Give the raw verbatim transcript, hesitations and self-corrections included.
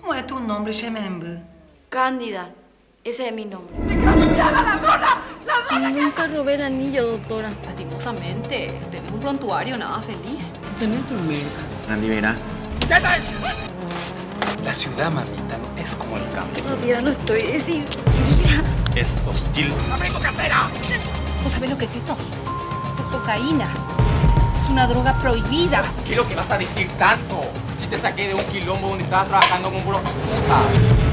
¿Cómo es tu nombre, Shemembe? Cándida. Ese es mi nombre. ¡Desgraciada, ladrona! ¡Ladrona! Nunca robé el anillo, doctora. Lastimosamente, te veo un prontuario nada feliz. Tenés tu merca. Andy, mira. ¿Qué tal? La ciudad, mamita, no es como el campo. Todavía no estoy decidida. Es hostil. ¡Abre tu cartera! ¿Vos sabés lo que es esto? Esto es cocaína. Es una droga prohibida. ¿Qué es lo que vas a decir tanto? Si te saqué de un quilombo donde estabas trabajando con prostituta.